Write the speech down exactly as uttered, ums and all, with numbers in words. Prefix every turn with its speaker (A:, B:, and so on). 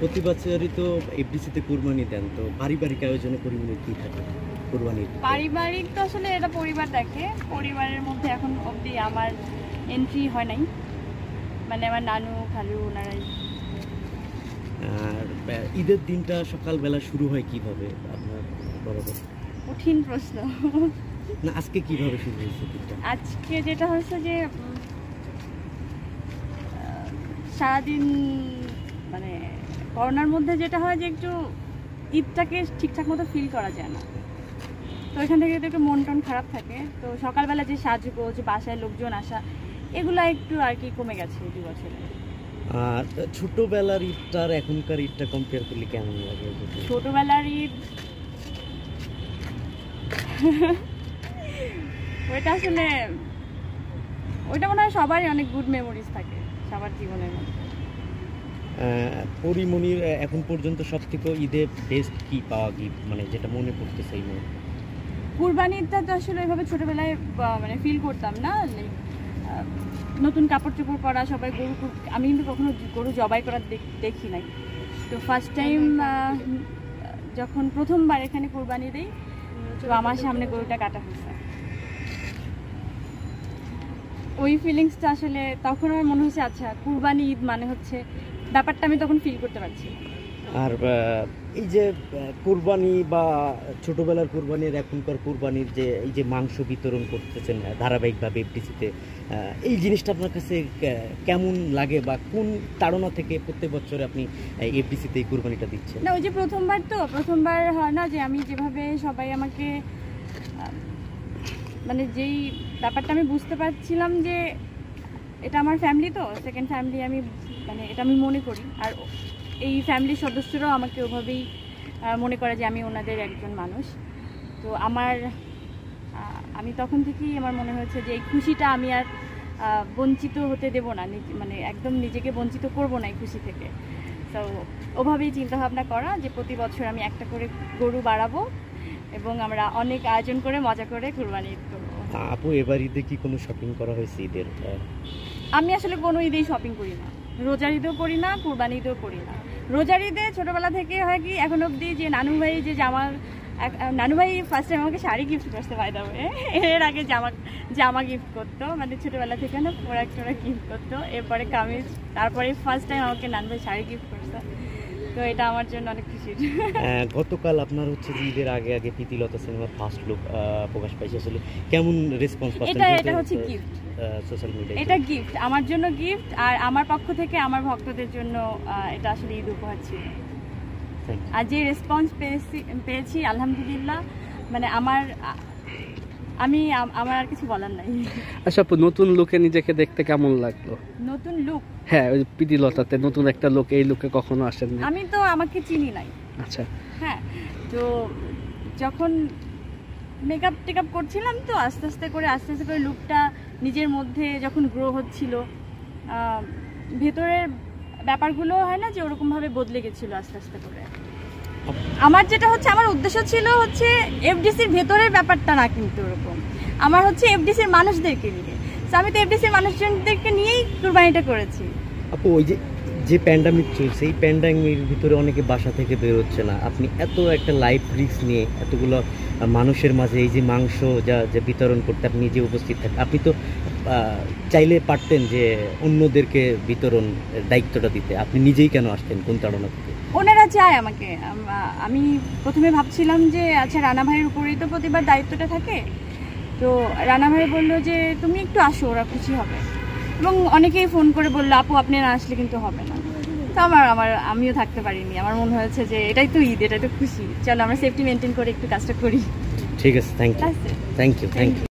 A: প্রতি বছরই তো এফডিসিতে কুরবানি দেন, তো পারিবারিক আয়োজনে পরিমাণে কি থাকে কুরবানির?
B: পারিবারিক তো আসলে এটা পরিবার দেখে, পরিবারের মধ্যে এখন অবধি আমার এন্ট্রি হয় নাই, মানে আমার নানু খালু ওনারাই।
A: আর ঈদের দিনটা সকালবেলা শুরু হয় কিভাবে আপনার বরাবর?
B: কঠিন প্রশ্ন।
A: না আজকে কিভাবে শুরু হয়েছে দিনটা?
B: আজকে যেটা হয়েছে যে সারাদিন মানে করোনার মধ্যে যেটা হয় যে একটু ঈদটাকে ঠিকঠাক মতো ফিল করা যায় না, তো এখান থেকে একটু মন টন খারাপ থাকে। তো সকালবেলা যে সাজগোজ, বাসায় লোকজন আসা, এগুলো একটু আর কি কমে গেছে দু বছরে।
A: আর ছোটবেলার ঈদটার এখনকার ঈদটা কম্পেয়ার করলে কেমন লাগে?
B: ছোটবেলার ঈদ ওইটা আসলে ওইটা মনে হয় সবারই অনেক গুড মেমোরিজ থাকে সবার জীবনের মধ্যে।
A: পরি মনির এখন পর্যন্ত সব থেকে ঈদে বেস্ট কি পাওয়া গিফট, মানে যেটা মনে পড়তেছে এই মুহূর্তে?
B: কুরবানি ঈদটা তো আসলে ওইভাবে ছোটবেলায় মানে ফিল করতাম না, লাইক নতুন কাপড় চোপড় পরা, সবাই গরু, আমি কিন্তু কখনো গরু জবাই করার দেখি নাই। তো ফার্স্ট টাইম যখন প্রথমবার এখানে কুরবানি দেই, তো আমার সামনে গরুটা কাটা হয়েছে, ওই ফিলিংসটা আসলে তখন আমার মনে হচ্ছে আচ্ছা কুরবানি ঈদ মানে হচ্ছে ব্যাপারটা আমি তখন ফিল করতে পারছি।
A: আর এই যে কুরবানি বা ছোটবেলার কুরবানির এখনকার কুরবানির যে এই যে মাংস বিতরণ করতেছেন ধারাবাহিকভাবে এফডিসিতে, এই জিনিসটা আপনার কাছে কেমন লাগে বা কোন তাড়না থেকে প্রত্যেক বছরে আপনি এফডিসিতে এই কুরবানিটা দিচ্ছেন?
B: না ওই যে প্রথমবার তো প্রথমবার হয় না যে আমি যেভাবে সবাই আমাকে মানে যেই ব্যাপারটা আমি বুঝতে পারছিলাম যে এটা আমার ফ্যামিলি, তো সেকেন্ড ফ্যামিলি আমি মানে এটা আমি মনে করি, আর এই ফ্যামিলির সদস্যরাও আমাকে ওভাবেই মনে করে যে আমি ওনাদের একজন মানুষ। তো আমার আমি তখন থেকেই আমার মনে হয়েছে যে এই খুশিটা আমি আর বঞ্চিত হতে দেব না, মানে একদম নিজেকে বঞ্চিত করব না এই খুশি থেকে। তো ওভাবেই চিন্তাভাবনা করা যে প্রতি বছর আমি একটা করে গরু বাড়াবো এবং আমরা অনেক আয়োজন করে মজা করে কুরবানি ঈদ করবো।
A: আপু এবার ঈদে কি কোনো শপিং করা হয়েছে ঈদের?
B: আমি আসলে কোনো ঈদেই শপিং করি না, রোজার ঈদেও করি না, কুরবানি ঈদেও করি না। রোজার ঈদে ছোটোবেলা থেকে হয় কি এখন অবধি যে নানু ভাই যে জামা, নানু ভাই ফার্স্ট টাইম আমাকে শাড়ি গিফট করতে পাই দেবে, এর আগে জামা জামা গিফট করতো, মানে ছোটোবেলা থেকে না পোড়াক টোড়াক গিফট করতো, এরপরে কামিজ, তারপরে ফার্স্ট টাইম আমাকে নানু ভাই শাড়ি গিফট করতো। তো এটা আমার জন্য অনেক খুশির।
A: গতকাল আপনার হচ্ছে ঈদের আগে আগে প্রীতিলতা সিনেমার ফার্স্ট লুক প্রকাশ পাইছে, আসলে কেমন রেসপন্স পাচ্ছেন?
B: এটা এটা হচ্ছে গিফট,
A: সোশ্যাল মিডিয়ায়
B: এটা গিফট আমার জন্য, গিফট, আর আমার পক্ষ থেকে আমার ভক্তদের জন্য এটা আসলে ঈদ উপহার ছিল। আর যে রেসপন্স পেয়েছি পেয়েছি আলহামদুলিল্লাহ, মানে আমার আমি আমার আর কিছু বলার নাই।
C: আচ্ছা আপু, নতুন লুকে নিজেকে দেখতে কেমন লাগলো?
B: নতুন লুক?
C: হ্যাঁ, ওই প্রীতিলতাতে নতুন একটা লুক, এই লুকে কখনো আসেননি?
B: আমি তো আমাকে চিনি নাই।
C: আচ্ছা
B: হ্যাঁ, তো যখন মেকআপ টেকআপ করছিলাম তো আস্তে আস্তে করে আস্তে আস্তে করে লুকটা নিজের মধ্যে যখন গ্রো হচ্ছিল, ভেতরের ব্যাপারগুলো হয় না যে ওরকমভাবে বদলে গেছিলো আস্তে আস্তে করে। আমার যেটা হচ্ছে আমার উদ্দেশ্য ছিল হচ্ছে এফডিসির ভেতরের ব্যাপারটা না, কিন্তু ওরকম আমার হচ্ছে এফডিসির মানুষদেরকে নিয়ে, আমি তো এফডিসির মানুষজনদেরকে নিয়েই কুরবানিটা করেছি। আপু
A: ওই যে যে প্যান্ডামিক চলছে, এই প্যান্ডামিকের ভিতরে অনেকে বাসা থেকে বের হচ্ছে না, আপনি এত একটা লাইফ রিস্ক নিয়ে এতগুলো মানুষের মাঝে এই যে মাংস যা যা বিতরণ করতে আপনি নিজে উপস্থিত থাকেন, আপনি তো চাইলে পারতেন যে অন্যদেরকে বিতরণ দায়িত্বটা দিতে, আপনি নিজেই কেন আসতেন? কোন তাড়না থেকে?
B: ওনারা চায় আমাকে, আমি প্রথমে ভাবছিলাম যে আচ্ছা রানা ভাইয়ের উপরেই তো প্রতিবার দায়িত্বটা থাকে, তো রানা ভাই বললো যে তুমি একটু আসো, ওরা খুশি হবে, এবং অনেকেই ফোন করে বললো আপু আপনি না আসলে কিন্তু হবে না। তো আমার আমার আমিও থাকতে পারিনি, আমার মনে হয়েছে যে এটাই তো ঈদ, এটাই তো খুশি, চলো আমরা সেফটি মেনটেন করে একটু কাজটা করি।
A: ঠিক আছে, thank you, thank you, thank you.